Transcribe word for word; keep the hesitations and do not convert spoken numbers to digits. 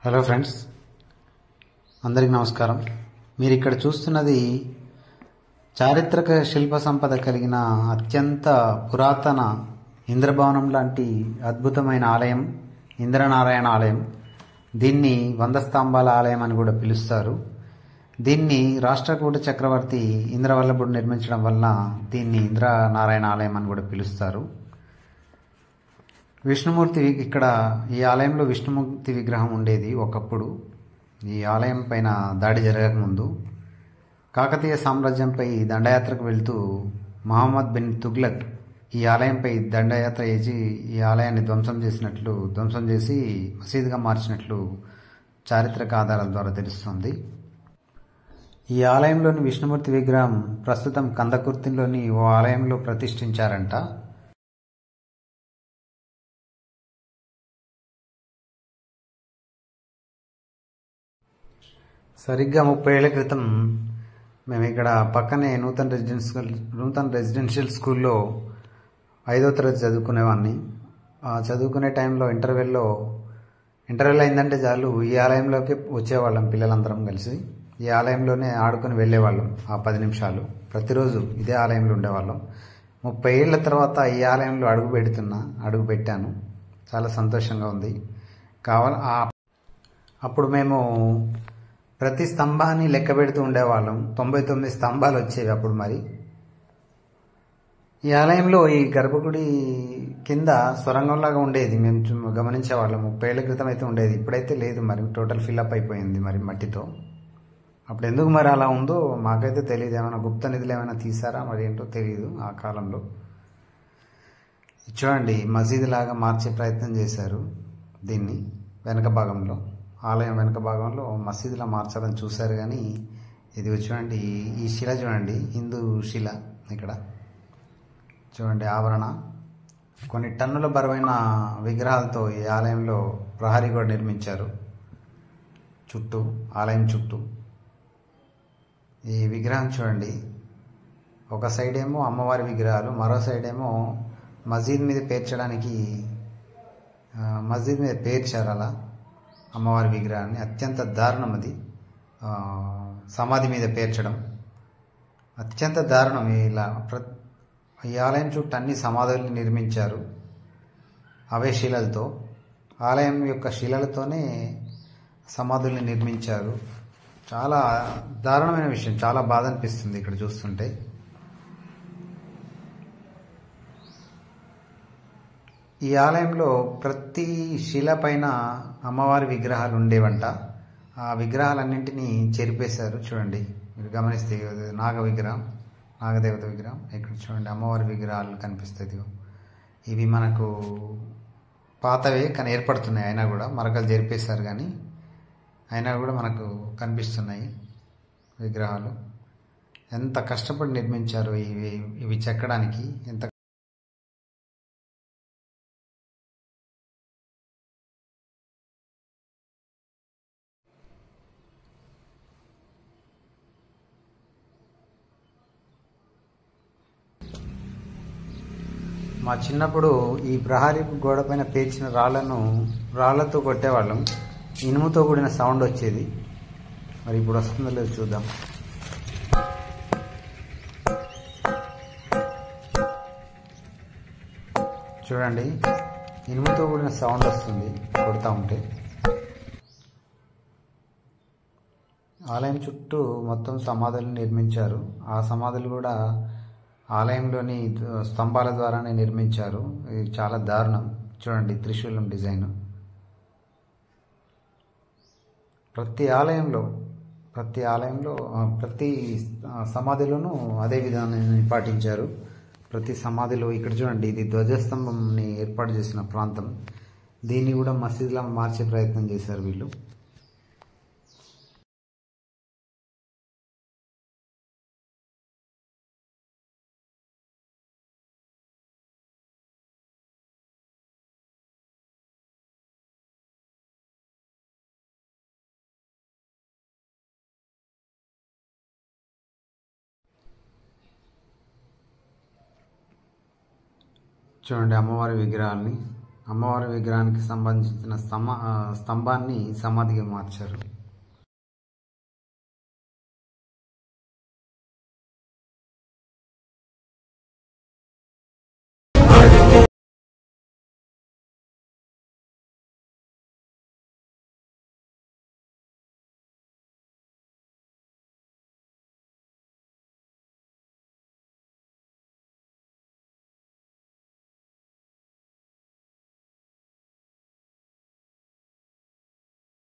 Hello friends, అందరికీ నమస్కారం. మీరు ఇక్కడ చూస్తున్నది చారిత్రక శిల్ప సంపద కలిగిన అత్యంత పురాతన ఇంద్రభవనం లాంటి అద్భుతమైన ఆలయం ఇంద్రనారాయణ ఆలయం. దీన్ని వంద స్తంభాల ఆలయం అని కూడా పిలుస్తారు. దీన్ని రాష్ట్రకూట చక్రవర్తి ఇంద్రవల్లభుడు నిర్మించడం వలన దీన్ని ఇంద్రనారాయణ ఆలయం అని కూడా పిలుస్తారు. విష్ణుమూర్తి ఇక్కడ ఈ ఆలయంలో విష్ణుమూర్తి విగ్రహం ఉండేది ఒకప్పుడు. ఈ ఆలయం పైన దాడి జరగకముందు కాకతీయ సామ్రాజ్యంపై దండయాత్రకు వెళ్తూ మహమ్మద్ బిన్ తుగ్లక్ ఈ ఆలయంపై దండయాత్ర చేసి ఈ ఆలయాన్ని ధ్వంసం చేసినట్లు ధ్వంసం చేసి మసీదుగా మార్చినట్లు చారిత్రక ఆధారాల ద్వారా తెలుస్తుంది. ఈ ఆలయంలోని విష్ణుమూర్తి విగ్రహం ప్రస్తుతం కందకుర్తిలోని ఓ ఆలయంలో ప్రతిష్ఠించారంట. సరిగ్గా ముప్పై ఏళ్ల క్రితం మేము ఇక్కడ పక్కనే నూతన రెసిడెన్షియల్ నూతన రెసిడెన్షియల్ స్కూల్లో ఐదో తరగతి చదువుకునేవాడిని. చదువుకునే టైంలో ఇంటర్వెల్లో ఇంటర్వెల్ అయిందంటే చాలు ఈ ఆలయంలోకి వచ్చేవాళ్ళం. పిల్లలందరం కలిసి ఈ ఆలయంలోనే ఆడుకుని వెళ్ళేవాళ్ళం. ఆ పది నిమిషాలు ప్రతిరోజు ఇదే ఆలయంలో ఉండేవాళ్ళం. ముప్పై ఏళ్ల తర్వాత ఈ ఆలయంలో అడుగు పెడుతున్నా అడుగు పెట్టాను. చాలా సంతోషంగా ఉంది. కావాల అప్పుడు మేము ప్రతి స్తంభాన్ని లెక్క పెడుతూ ఉండేవాళ్ళం. తొంభై తొమ్మిది స్తంభాలు వచ్చేవి అప్పుడు. మరి ఈ ఆలయంలో ఈ గర్భగుడి కింద సొరంగంలాగా ఉండేది. మేము గమనించేవాళ్ళం. ముప్పై ఏళ్ల క్రితం అయితే ఉండేది, ఇప్పుడైతే లేదు. మరి టోటల్ ఫిల్అప్ అయిపోయింది మరి మట్టితో. అప్పుడు ఎందుకు మరి అలా ఉందో మాకైతే తెలియదు. ఏమైనా గుప్త నిధులు ఏమైనా తీసారా మరి ఏంటో తెలియదు ఆ కాలంలో. చూడండి, మసీదు లాగా మార్చే ప్రయత్నం చేశారు దీన్ని. వెనక భాగంలో ఆలయం వెనక భాగంలో మసీదులా మార్చాలని చూశారు. కానీ ఇది చూడండి, ఈ శిల చూడండి, హిందూ శిల. ఇక్కడ చూడండి ఆవరణ. కొన్ని టన్నుల బరువైన విగ్రహాలతో ఈ ఆలయంలో ప్రహరీ కూడా నిర్మించారు చుట్టూ, ఆలయం చుట్టూ. ఈ విగ్రహం చూడండి, ఒక సైడ్ ఏమో అమ్మవారి విగ్రహాలు, మరో సైడ్ ఏమో మసీద్ మీద పేర్చడానికి మసీద్ మీద పేర్చారు అలా అమ్మవారి విగ్రహాన్ని. అత్యంత దారుణం అది. సమాధి మీద పేర్చడం అత్యంత దారుణం. ఇలా ప్ర ఈ ఆలయం చుట్టూ అన్ని సమాధుల్ని నిర్మించారు అవే శిలలతో. ఆలయం యొక్క శిలలతోనే సమాధుల్ని నిర్మించారు. చాలా దారుణమైన విషయం. చాలా బాధ అనిపిస్తుంది ఇక్కడ చూస్తుంటే. ఈ ఆలయంలో ప్రతి శిల పైన అమ్మవారి విగ్రహాలు ఉండేవంట. ఆ విగ్రహాలన్నింటినీ చెరిపేశారు. చూడండి, మీరు గమనిస్తే నాగ విగ్రహం, నాగదేవత విగ్రహం. ఇక్కడ చూడండి అమ్మవారి విగ్రహాలు కనిపిస్తాయి. ఇవి మనకు పాతవే కానీ ఏర్పడుతున్నాయి. అయినా కూడా మరకలు చెరిపేశారు, కానీ అయినా కూడా మనకు కనిపిస్తున్నాయి విగ్రహాలు. ఎంత కష్టపడి నిర్మించారు ఇవి ఇవి చెక్కడానికి. ఎంత మా చిన్నప్పుడు ఈ ప్రహరీ గోడ పైన పేర్చిన రాళ్లను రాళ్లతో కొట్టేవాళ్ళం. ఇనుముతో కూడిన సౌండ్ వచ్చేది. మరి ఇప్పుడు వస్తుందో లేదో చూద్దాం. చూడండి, ఇనుముతో కూడిన సౌండ్ వస్తుంది కొడతా ఉంటే. ఆలయం చుట్టూ మొత్తం సమాధులు నిర్మించారు. ఆ సమాధులు కూడా ఆలయంలోని స్తంభాల ద్వారానే నిర్మించారు. ఇది చాలా దారుణం. చూడండి త్రిశూలం డిజైన్. ప్రతి ఆలయంలో ప్రతి ఆలయంలో ప్రతి సమాధిలోనూ అదే విధానాన్ని పాటించారు. ప్రతి సమాధిలో ఇక్కడ చూడండి, ఇది ధ్వజస్తంభంని ఏర్పాటు చేసిన ప్రాంతం. దీన్ని కూడా మసీదులా మార్చే ప్రయత్నం చేశారు వీళ్ళు. చూడండి అమ్మవారి విగ్రహాలని అమ్మవారి విగ్రహానికి సంబంధించిన స్తంభ స్తంభాన్ని సమాధిగా మార్చారు.